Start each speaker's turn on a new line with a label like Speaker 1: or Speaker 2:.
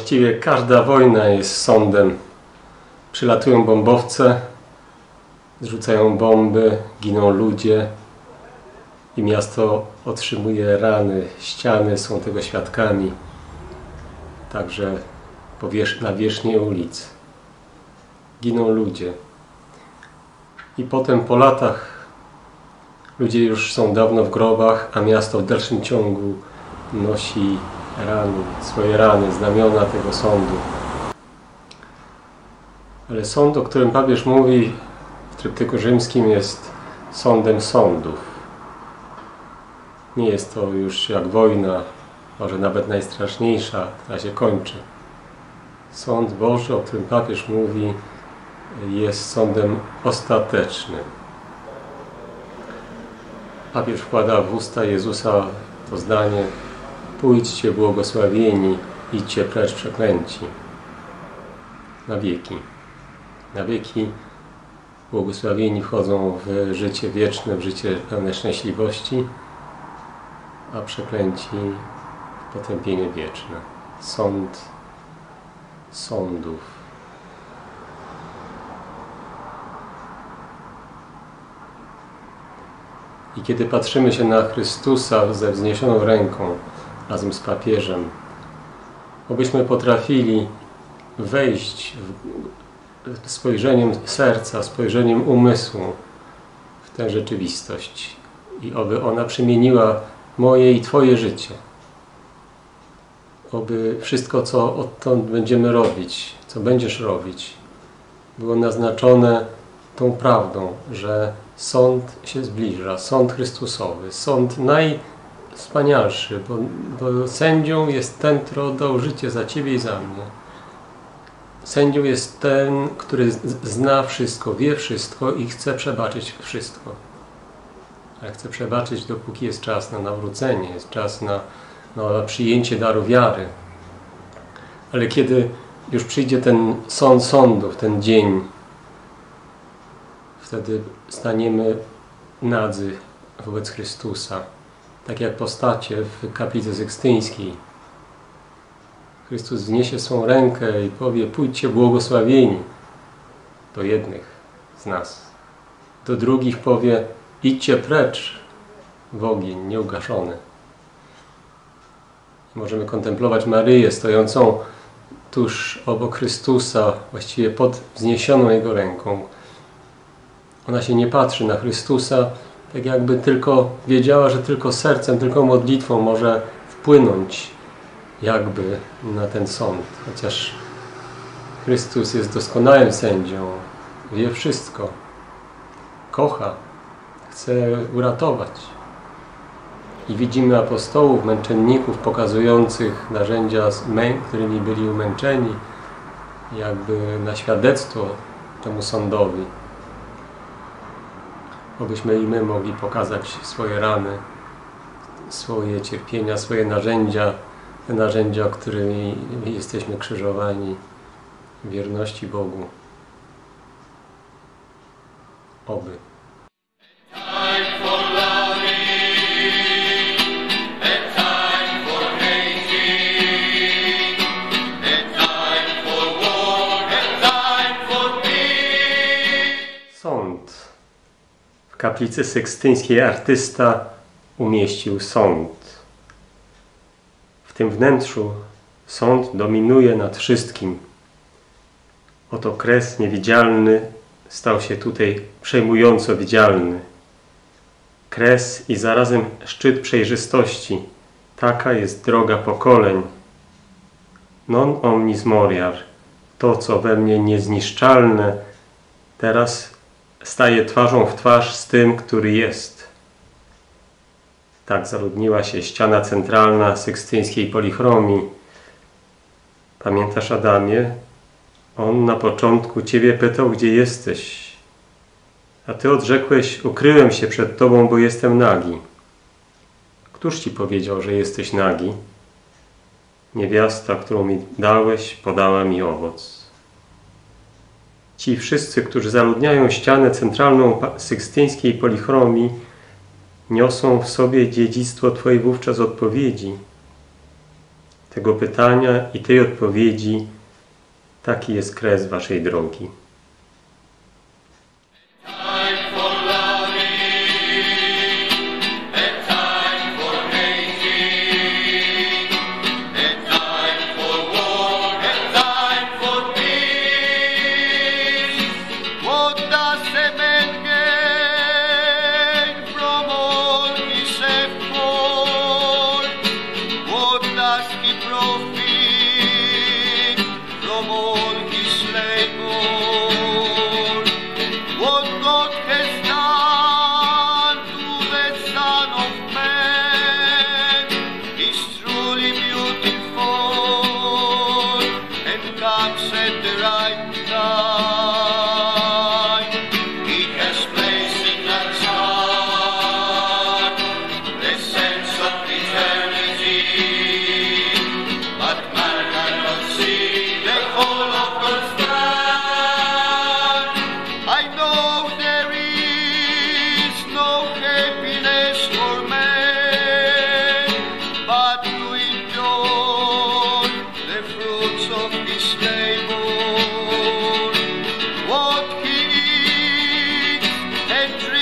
Speaker 1: właściwie każda wojna jest sądem. Przylatują bombowce, zrzucają bomby, giną ludzie i miasto otrzymuje rany. Ściany są tego świadkami. Także na wierzchniej ulic giną ludzie. I potem po latach ludzie już są dawno w grobach, a miasto w dalszym ciągu nosi rany, swoje rany, znamiona tego sądu. Ale sąd, o którym papież mówi w tryptyku rzymskim, jest sądem sądów. Nie jest to już jak wojna, może nawet najstraszniejsza, która się kończy. Sąd Boży, o którym papież mówi, jest sądem ostatecznym. Papież wkłada w usta Jezusa to zdanie: pójdźcie błogosławieni, idźcie precz przeklęci. Na wieki. Na wieki błogosławieni wchodzą w życie wieczne, w życie pełne szczęśliwości, a przeklęci w potępienie wieczne. Sąd sądów. I kiedy patrzymy się na Chrystusa ze wzniesioną ręką razem z papieżem, obyśmy potrafili wejść spojrzeniem serca, spojrzeniem umysłu w tę rzeczywistość i oby ona przemieniła moje i Twoje życie. Oby wszystko, co odtąd będziemy robić, co będziesz robić, było naznaczone tą prawdą, że sąd się zbliża, sąd Chrystusowy, sąd najwspanialszy, bo sędzią jest ten, który oddał życie za Ciebie i za mnie. Sędzią jest ten, który zna wszystko, wie wszystko i chce przebaczyć wszystko. Ale chce przebaczyć, dopóki jest czas na nawrócenie, jest czas na przyjęcie daru wiary. Ale kiedy już przyjdzie ten sąd sądów, ten dzień, wtedy staniemy nadzy wobec Chrystusa, tak jak postacie w kaplicy sykstyńskiej. Chrystus wzniesie swą rękę i powie: pójdźcie błogosławieni. Do jednych z nas. Do drugich powie: idźcie precz w ogień nieugaszony. Możemy kontemplować Maryję stojącą tuż obok Chrystusa, właściwie pod wzniesioną Jego ręką. Ona się nie patrzy na Chrystusa, tak jakby tylko wiedziała, że tylko sercem, tylko modlitwą może wpłynąć jakby na ten sąd. Chociaż Chrystus jest doskonałym sędzią, wie wszystko, kocha, chce uratować. I widzimy apostołów, męczenników pokazujących narzędzia, którymi byli umęczeni, jakby na świadectwo temu sądowi. Obyśmy i my mogli pokazać swoje rany, swoje cierpienia, swoje narzędzia, te narzędzia, którymi jesteśmy krzyżowani w wierności Bogu. Oby. Sąd. W kaplicy sykstyńskiej artysta umieścił sąd. W tym wnętrzu sąd dominuje nad wszystkim. Oto kres niewidzialny stał się tutaj przejmująco widzialny. Kres i zarazem szczyt przejrzystości. Taka jest droga pokoleń. Non omnis moriar. To, co we mnie niezniszczalne, teraz staje twarzą w twarz z tym, który jest. Tak zaludniła się ściana centralna sykstyńskiej polichromii. Pamiętasz, Adamie? On na początku Ciebie pytał, gdzie jesteś. A Ty odrzekłeś: ukryłem się przed Tobą, bo jestem nagi. Któż Ci powiedział, że jesteś nagi? Niewiasta, którą mi dałeś, podała mi owoc. Ci wszyscy, którzy zaludniają ścianę centralną sykstyńskiej polichromii, niosą w sobie dziedzictwo Twojej wówczas odpowiedzi. tego pytania i tej odpowiedzi taki jest kres waszej drogi.
Speaker 2: And